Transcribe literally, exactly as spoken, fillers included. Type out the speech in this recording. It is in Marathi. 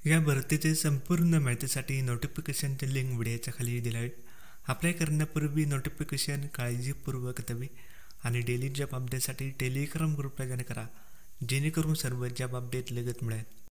या भरतीचे संपूर्ण माहितीसाठी नोटिफिकेशनची लिंक व्हिडिओच्या खाली दिली आहे. अप्लाय करण्यापूर्वी नोटिफिकेशन काळजीपूर्वक हवे आणि डेली जॉब अपडेटसाठी टेलिग्राम ग्रुपला जॉइन करा, जेणेकरून सर्व जॉब अपडेट लगेच मिळेल.